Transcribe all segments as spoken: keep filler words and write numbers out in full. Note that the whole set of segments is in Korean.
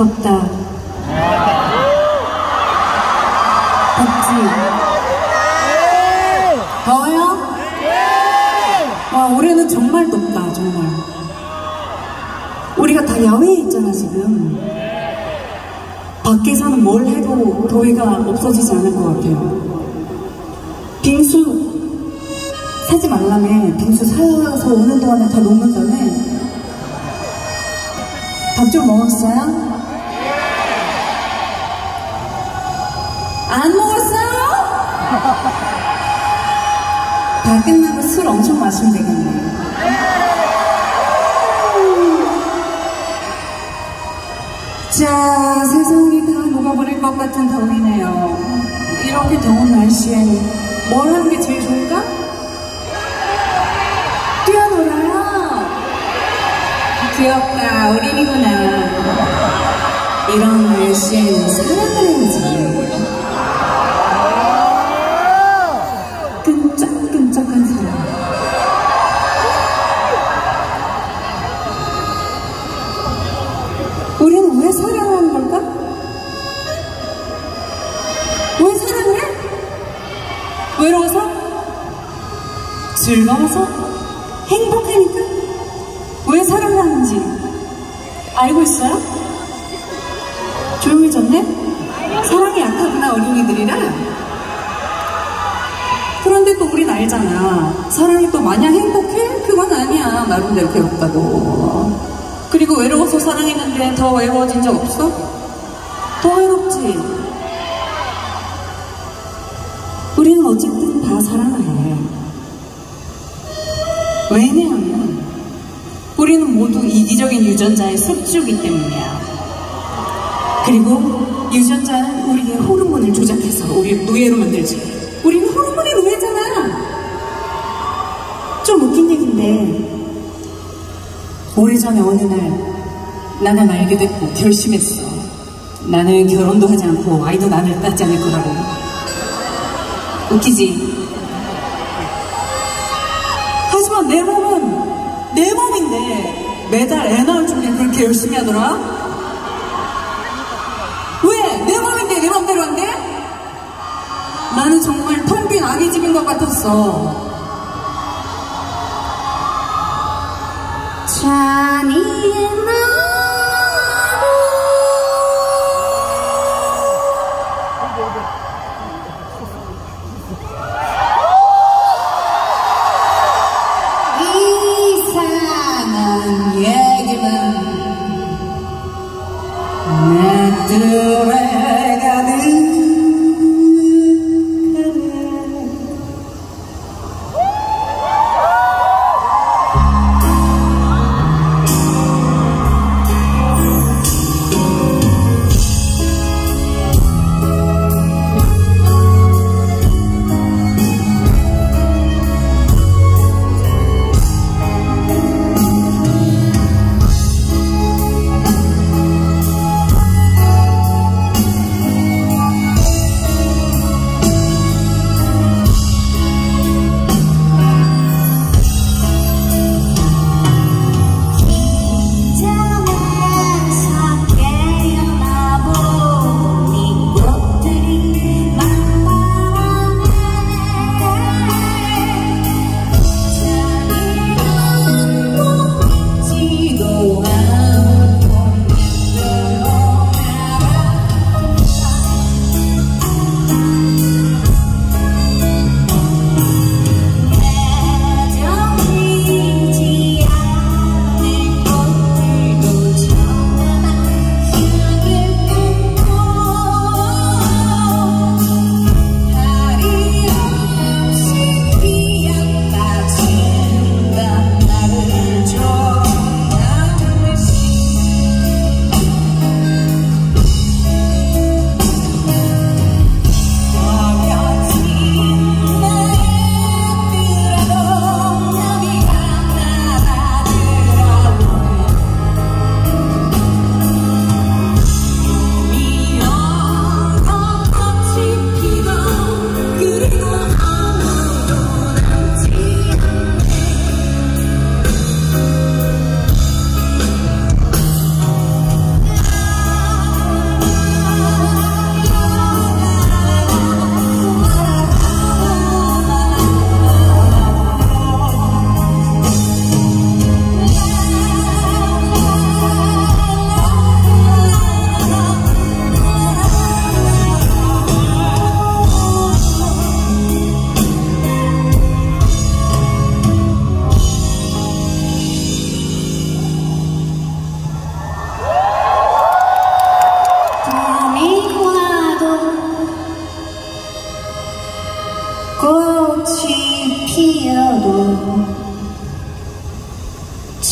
덥다. 덥지? 더워요? 와, 올해는 정말 덥다, 정말. 우리가 다 야외에 있잖아, 지금. 밖에서는 뭘 해도 더위가 없어지지 않을 것 같아요. 빙수 사지 말라며. 빙수 사서 오는 동안에 다 녹는 다음에. 밥 좀 먹었어요? 안 먹었어요? 다 끝나고 술 엄청 마시면 되겠네. 자, 세상이 다 녹아버릴 것 같은 더위네요. 이렇게 더운 날씨엔 뭘 하는 게 제일 좋을까? 뛰어놀아요. 귀엽다, 어린이구나. 이런 날씨에는 사랑을 해야지. 끈적끈적한 사랑. 우리는 왜 사랑하는 걸까? 왜 사랑해? 외로워서? 즐거워서? 행복하니까? 왜 사랑하는지 알고 있어요? 조용해졌네? 사랑이 약하구나, 어린이들이라. 그런데 또 우린 알잖아. 사랑이 또 마냥 행복해? 그건 아니야. 나름대로 괴롭다고. 그리고 외로워서 사랑했는데 더 외로워진 적 없어? 더 외롭지? 우리는 어쨌든 다 사랑해. 왜냐하면 우리는 모두 이기적인 유전자의 숙주이기 때문이야. 그리고 유전자는 우리의 호르몬을 조작해서 우리를 노예로 만들지. 우리는 호르몬의 노예잖아. 좀 웃긴 얘기인데 오래전에 어느 날 나는 알게 됐고 결심했어. 나는 결혼도 하지 않고 아이도 나를 낳지 않을 거라고. 웃기지? 하지만 내 몸은 내 몸인데 매달 애 낳을 준비를 그렇게 열심히 하더라? 왜? 내 몸인데 내 맘대로 안 돼? 나는 정말 텅 빈 아기 집인 것 같았어. 잔인한 이상한 얘기만 내 뜰에 가득하네.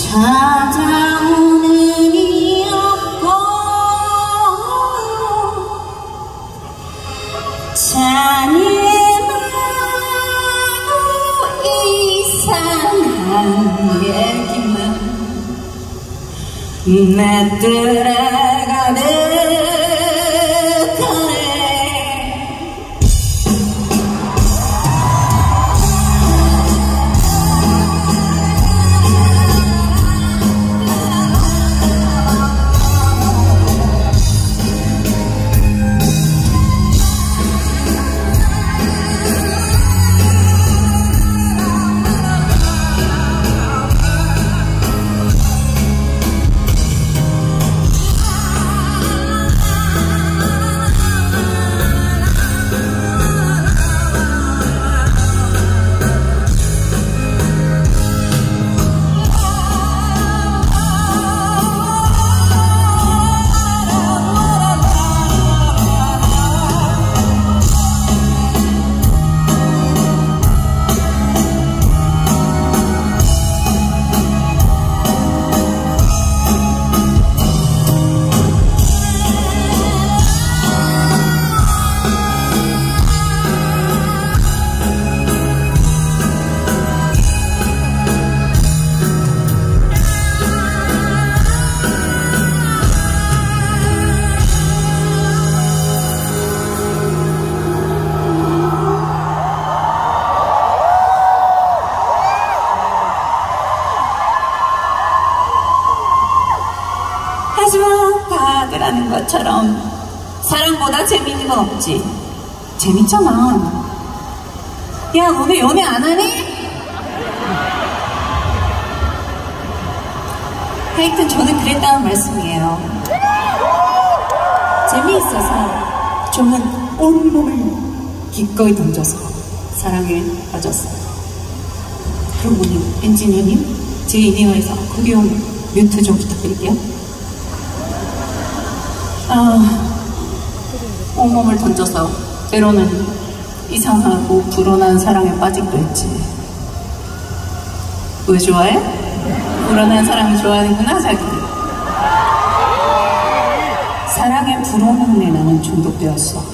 찾아오는 이 없고 잔인하고 이상한 얘기만 내 뜰에 가득하네. 하지만 다들 아는 것처럼 사랑보다 재밌는 건 없지. 재밌잖아. 야, 너네 연애 안 하니? 하여튼 저는 그랬다는 말씀이에요. 재미있어서 저는 온몸을 기꺼이 던져서 사랑에 빠졌어요. 그럼 오늘 엔지니어님, 제 인이어에서 구경 뮤트 좀 부탁드릴게요. 아, 온몸을 던져서 때로는 이상하고 불온한 사랑에 빠지기도 했지. 왜 좋아해? 불온한 사람을 좋아하는구나, 자기. 사랑에 불온함에 나는 중독되었어.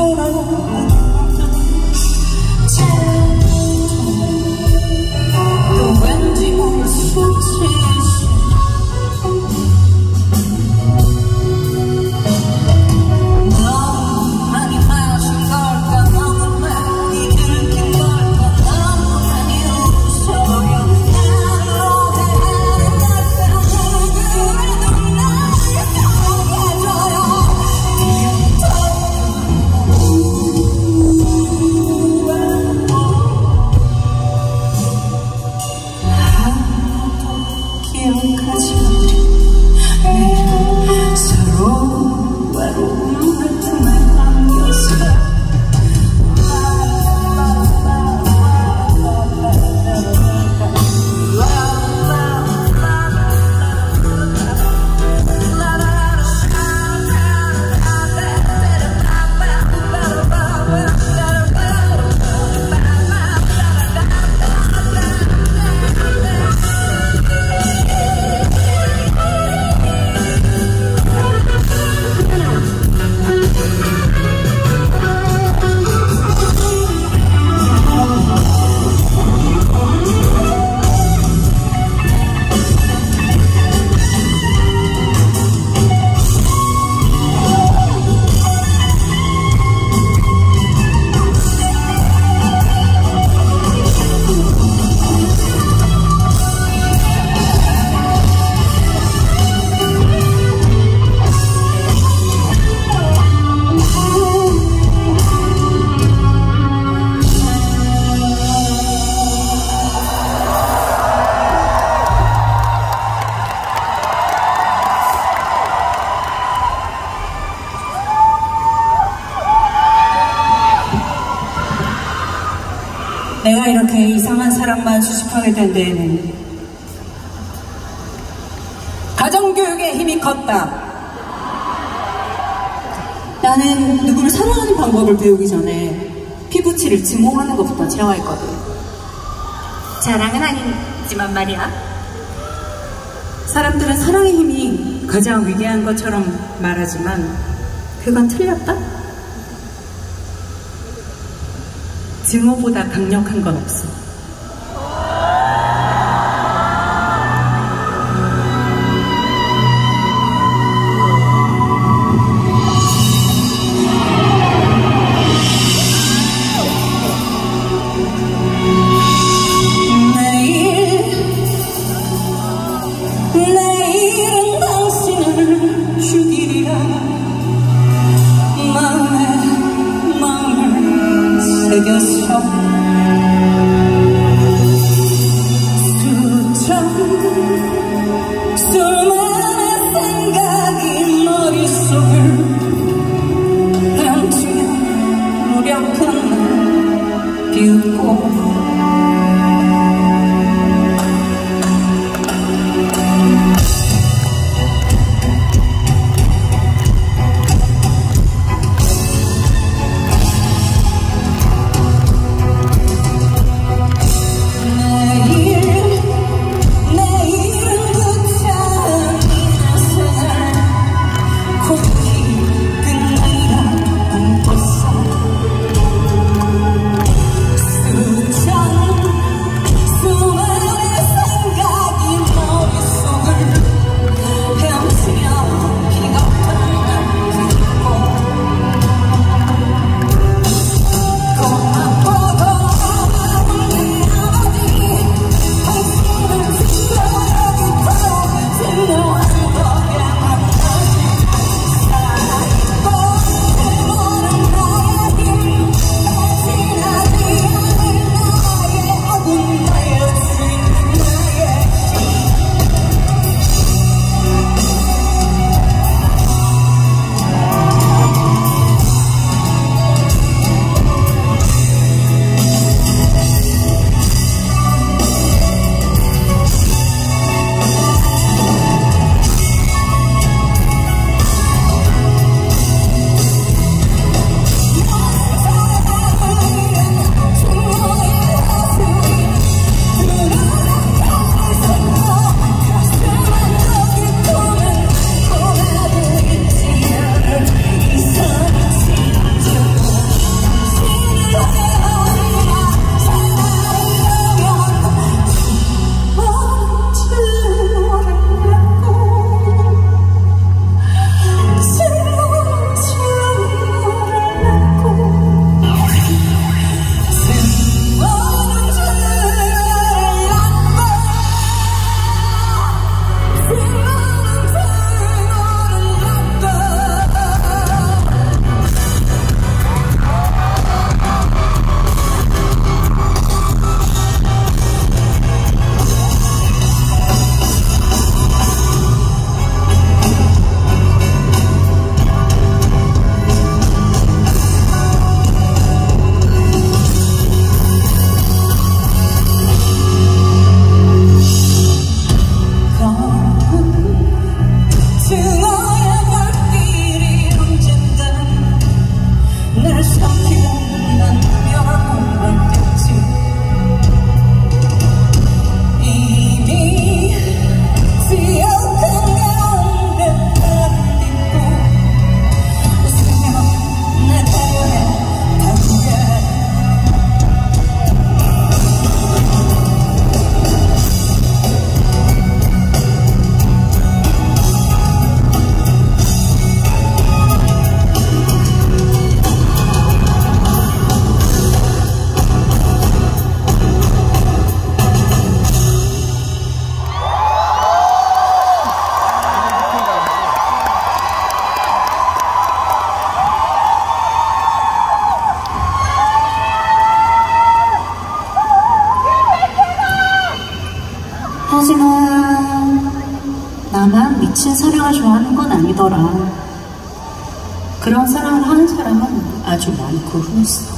내가 이렇게 이상한 사람만 수집하게 된 데에는 가정교육의 힘이 컸다. 나는 누구를 사랑하는 방법을 배우기 전에 피부치를 증오하는 것부터 체화했거든. 자랑은 아니지만 말이야. 사람들은 사랑의 힘이 가장 위대한 것처럼 말하지만 그건 틀렸다. 증오보다 강력한 건 없어. 내일은 당신을 죽이리라. 마음에 마음을 새겼어. 수천 수많은 생각이 머릿속을 감추며 무력한 날 비웃고 저 좋아하는 건 아니더라. 그런 사랑을 하는 사람은 아주 많고 흔했어.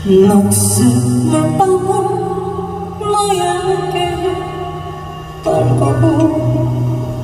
녹슨 물방울 너에게 떨고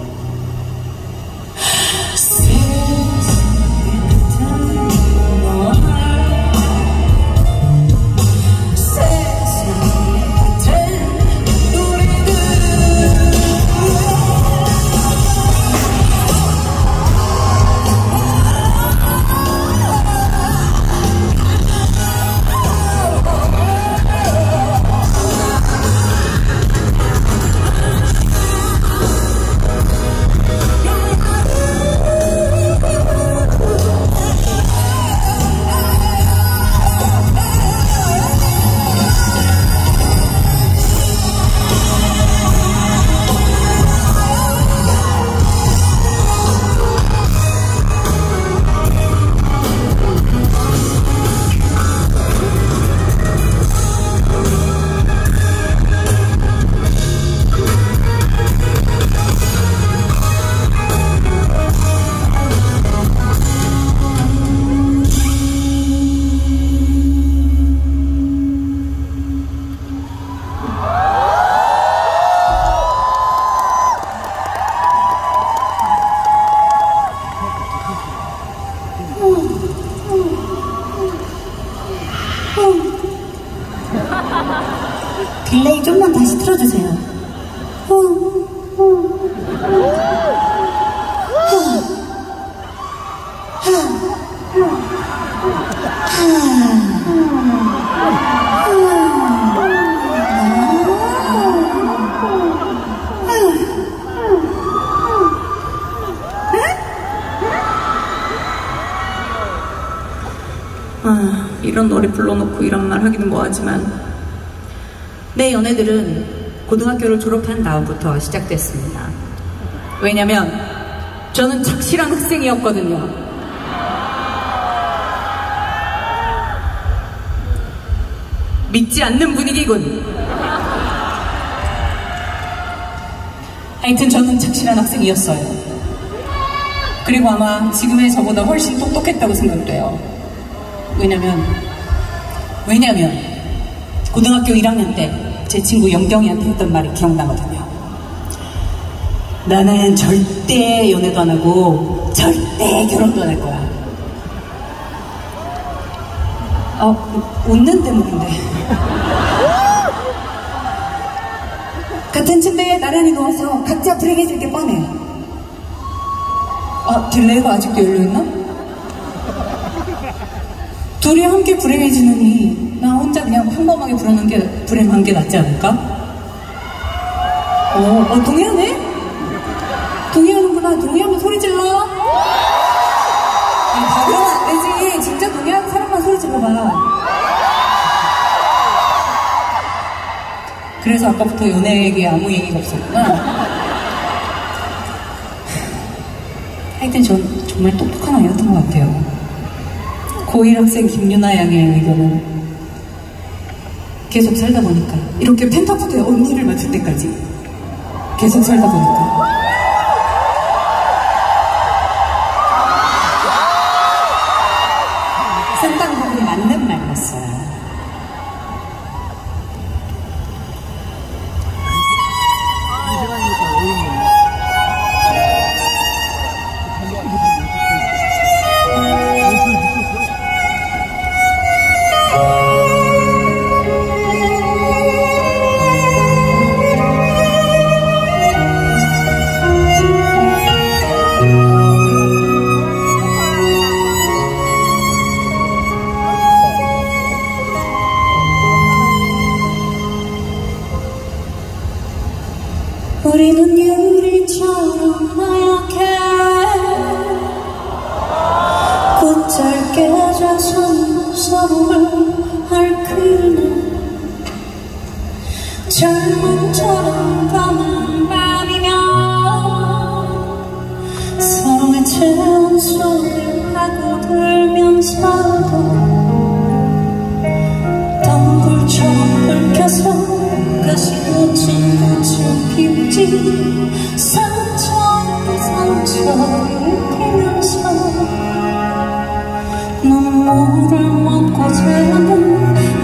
딜레이 좀만 다시 틀어주세요. 아, 이런 노래 불러놓고 이런 말 하기는 뭐하지만 내 연애들은 고등학교를 졸업한 다음부터 시작됐습니다. 왜냐면 저는 착실한 학생이었거든요. 믿지 않는 분위기군. 하여튼 저는 착실한 학생이었어요. 그리고 아마 지금의 저보다 훨씬 똑똑했다고 생각돼요. 왜냐면 왜냐면 고등학교 일 학년 때 제 친구 영경이한테 했던 말이 기억나거든요. 나는 절대 연애도 안 하고 절대 결혼도 안 할 거야. 어, 웃는 대목인데. 같은 침대에 나란히 누워서 각자 불행해질 게 뻔해. 아, 딜레이가 아직도 열려있나? 둘이 함께 불행해지느니 나 혼자 그냥 평범하게 부르는 게 불행한 게 낫지 않을까? 어, 어 동의하네? 동의하는구나. 동의하면 소리 질러. 아니, 다 그러면 안 되지. 진짜 동의하는 사람만 소리 질러봐. 그래서 아까부터 연애 얘기에 아무 얘기가 없었구나. 하여튼 전 정말 똑똑한 아이였던 것 같아요. 고일 학생 김유나 양의 의견은 계속 살다 보니까 이렇게 펜타포드에 언니를 맡을 때까지 계속 살다 보니까 상당 부분 맞는 말이었어요. 우리는 유리처럼 하얗게 곧잘게 젖은 서로를 앓히는 젊은처럼 감은 밤이면 서로의 체온 소리를 하고 들면서도 덩굴처럼 긁혀서 가시 묻힌 꽃을 피우지 상처에 상처를 피면서 눈물을 먹고 자는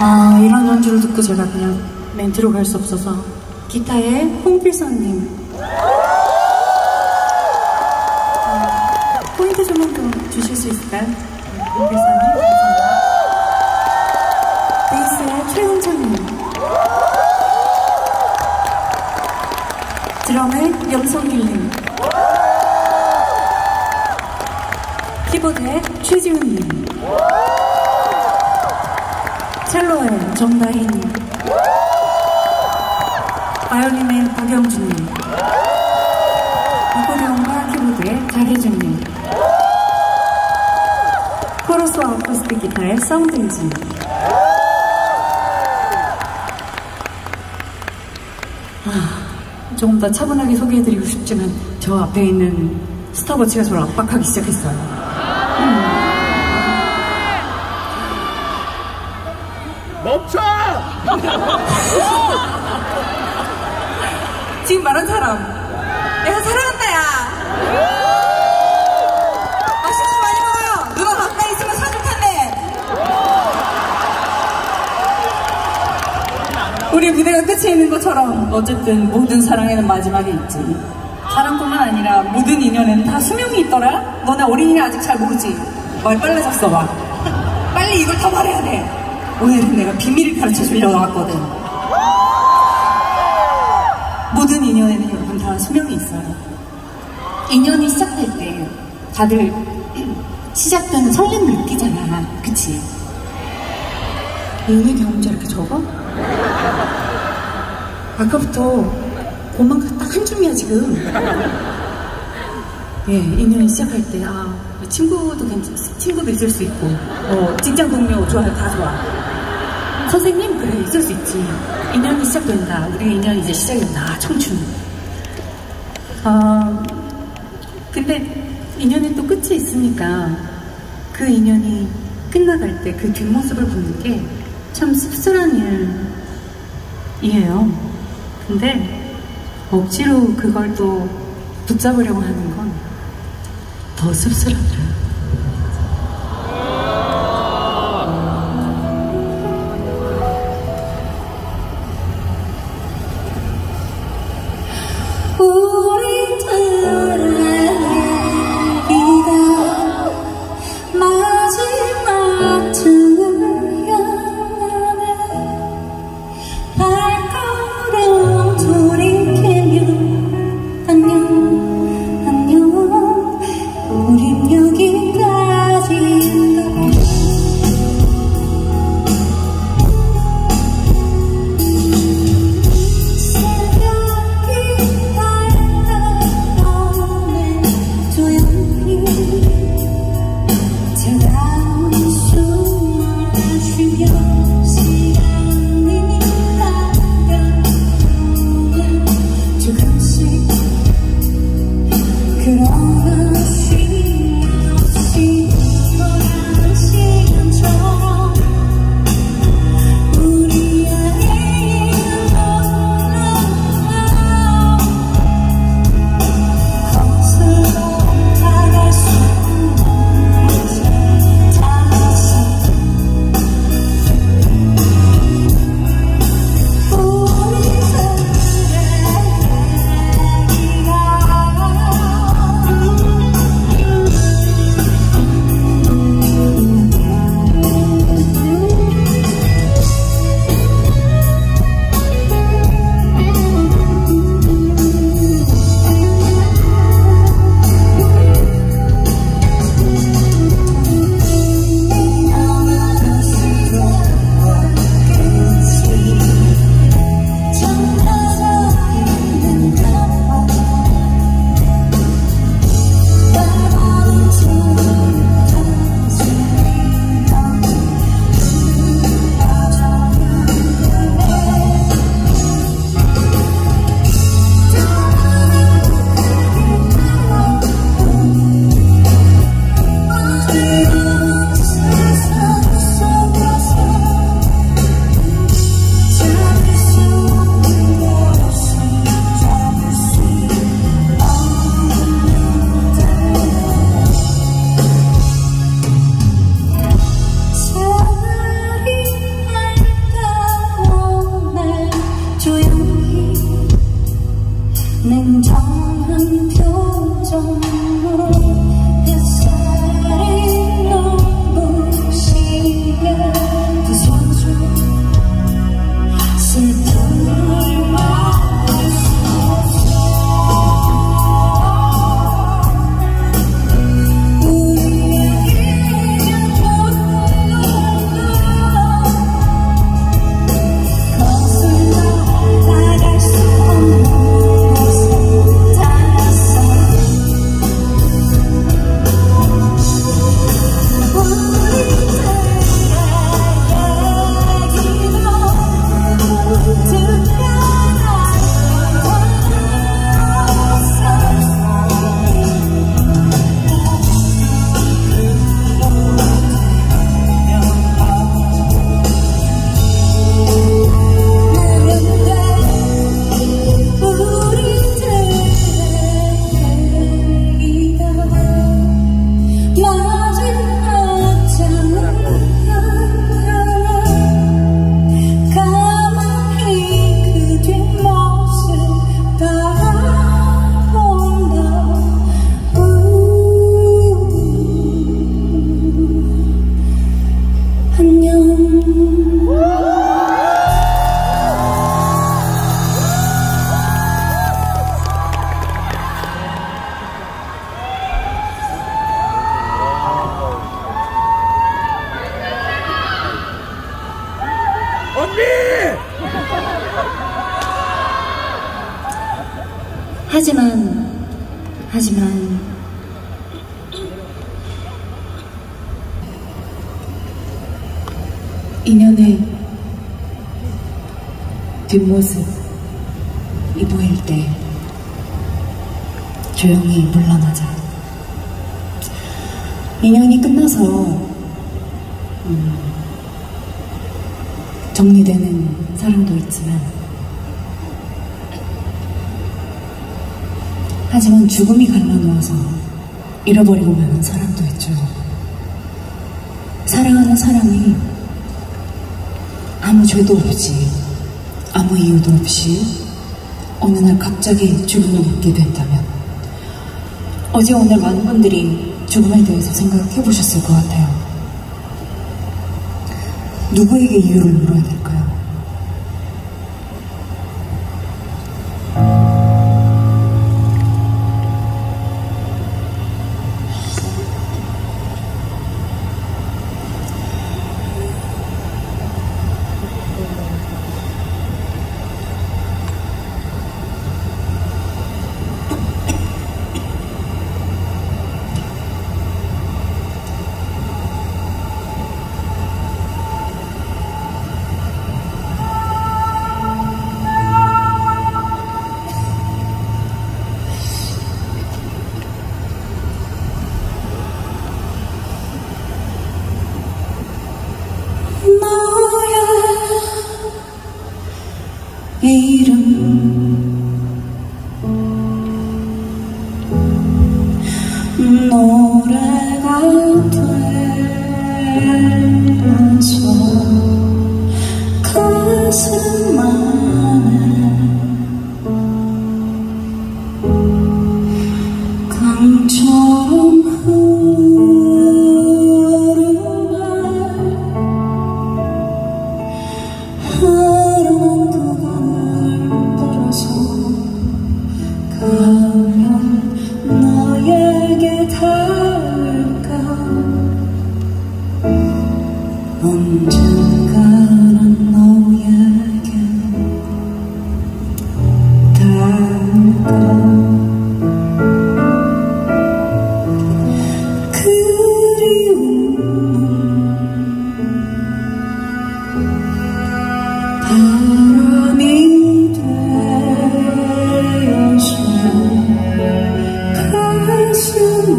아, 이런 연주를 듣고 제가 그냥 멘트로 갈 수 없어서 기타에 홍필선님 어, 포인트 좀만 더 주실 수 있을까요? 네, 홍필선님 감사합니다. 베이스에 최훈창님, 드럼에 염성길님, 키보드에 최지훈님, 첼로에 정다희님, 바이올린에 박영준님, 아코디언과 키보드에 장혜준님, 코러스와 어쿠스틱 기타에 사운드이즈. 아, 조금 더 차분하게 소개해드리고 싶지만 저 앞에 있는 스타워치가 저를 압박하기 시작했어요. 음. 멈춰! 지금 말한 사람 내가 사랑한다 야. 맛있는 거 많이 먹어요. 누가 가까이 있으면 사줄 텐데. 우리 무대가 끝에 있는 것처럼 어쨌든 모든 사랑에는 마지막이 있지. 사랑뿐만 아니라 모든 인연에는 다 수명이 있더라. 너네 어린이는 아직 잘 모르지. 말 빨라졌어. 막 빨리 이걸 다 말해야 돼. 오늘은 내가 비밀을 가르쳐 주려고 왔거든. 모든 인연에는 여러분 다 수명이 있어요. 인연이 시작될 때 다들 시작되는 설렘을 느끼잖아. 그치? 연애 경험자 이렇게 적어? 아까부터 본만 딱 한 줌이야 지금. 예, 인연이 시작할 때 아, 친구도 괜찮, 친구도 있을 수 있고 어, 직장 동료 좋아, 다 좋아. 선생님? 그래, 있을 수 있지. 인연이 시작된다. 우리 인연이 이제 시작된다. 아, 청춘. 아, 근데 인연이 또 끝이 있으니까 그 인연이 끝나갈 때 그 뒷모습을 보는 게 참 씁쓸한 일이에요. 근데 억지로 그걸 또 붙잡으려고 하는 건 더 씁쓸하더라. 우린 여기 하지만 하지만 인연의 뒷모습이 보일 때 조용히 물러나자. 인연이 끝나서 음, 정리되는 사랑도 있지만, 하지만 죽음이 갈라놓아서 잃어버리고 마는 사랑도 있죠. 사랑하는 사람이 아무 죄도 없이, 아무 이유도 없이 어느 날 갑자기 죽음을 맞게 된다면, 어제 오늘 많은 분들이 죽음에 대해서 생각해 보셨을 것 같아요. 누구에게 이유를 물어야 될까요? 이름 노래가 되어서 가슴 안에 강처럼 언젠가는 너에게 닿을까. 그리움은 바람이 되어서 가슴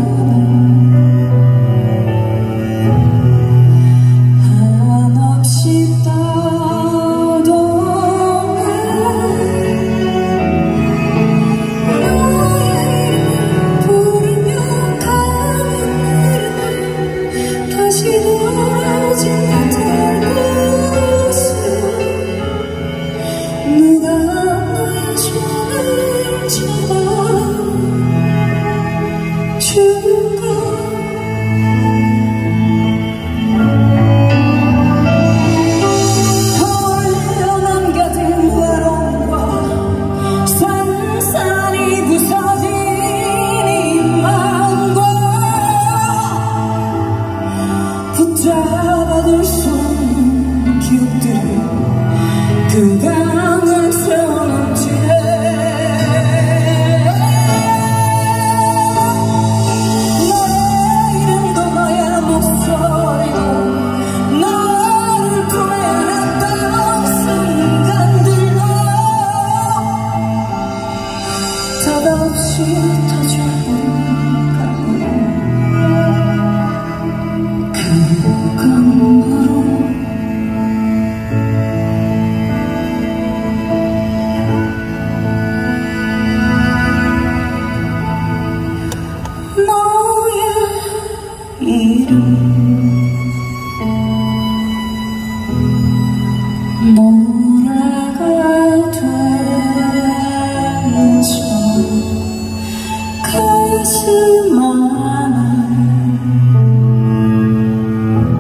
잡아둘 수 없는 기억들을 그 강을 세우는 채 너의 이름도 너의 목소리도 너를 표현했던 순간들도 답없이 터져버릴까. 이름 노래가 되면서 가슴 안에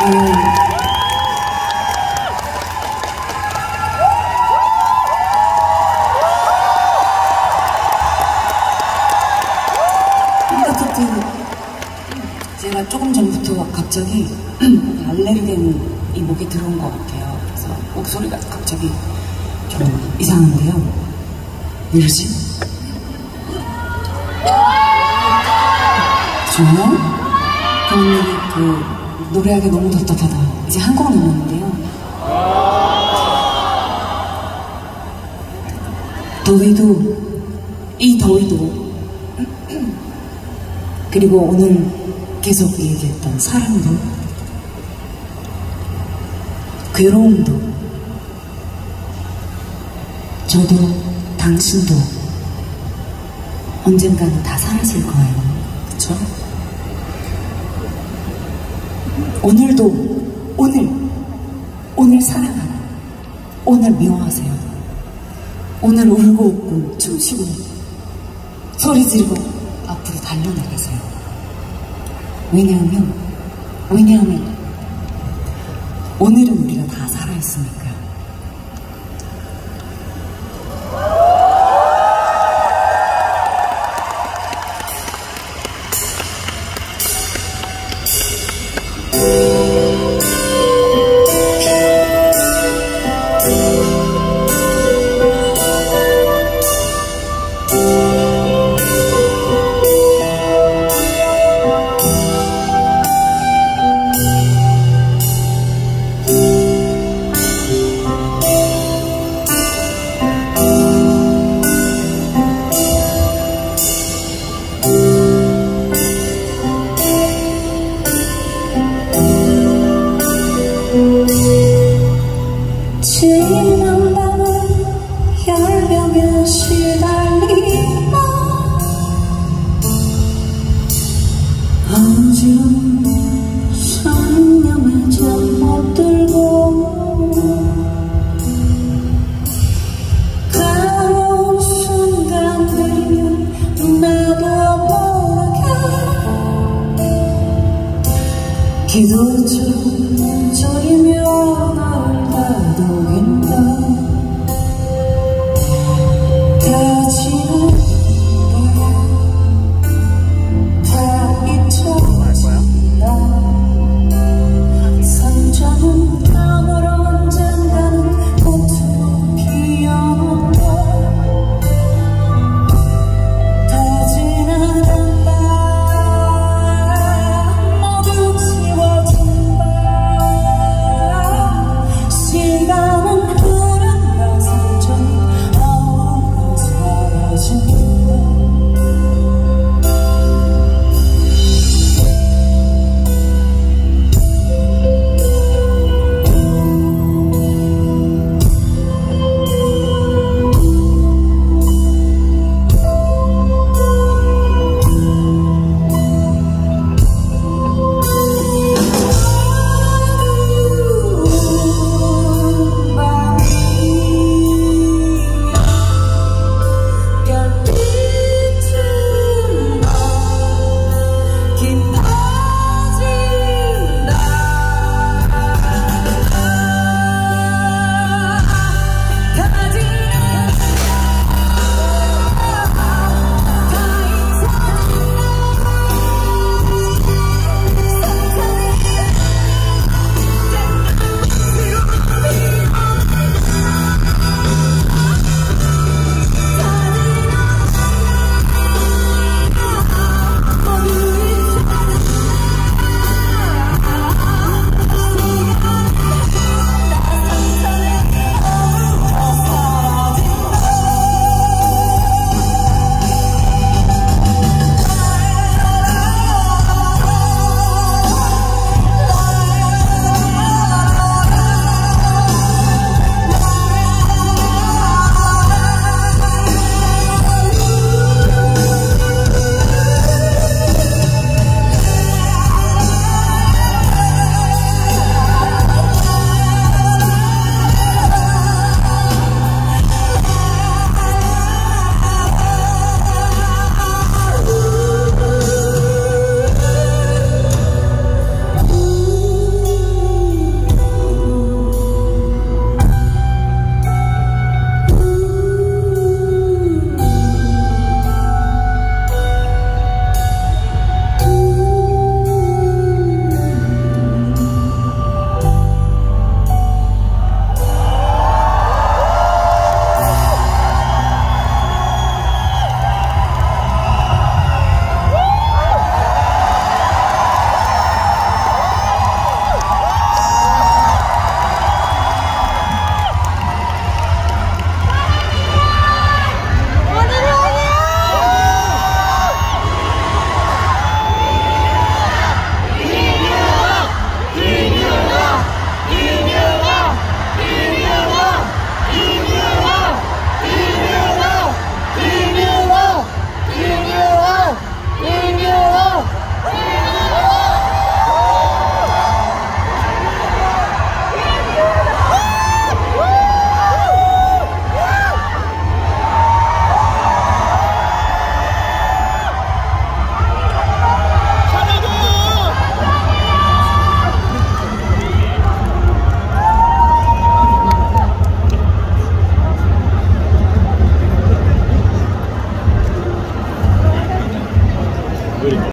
저는 어쨌든 제가 조금 전부터 갑자기 알레르기는 이 목에 들어온 것 같아요. 그래서 목소리가 갑자기 좀 이상한데요. 왜 이러지? 저요? 저는 그 노래하기 너무 답답하다. 이제 한 곡 남았는데요. 더위도 이 더위도 그리고 오늘 계속 얘기했던 사랑도 괴로움도 저도 당신도 언젠가는 다 사라질 거예요. 그쵸? 오늘도 오늘 오늘 사랑하고 오늘 미워하세요. 오늘 울고 웃고 춤추고 소리 지르고 앞으로 달려나가세요. 왜냐하면 왜냐하면 오늘은 우리가 다 살아있으니까.